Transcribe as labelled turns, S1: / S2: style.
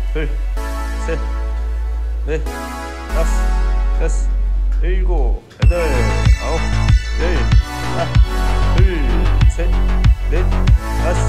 S1: 둘, 셋, 넷, 다섯, 여섯, 일곱, 여덟, 아홉, 열, 하나, 둘, 셋, 넷, 다섯.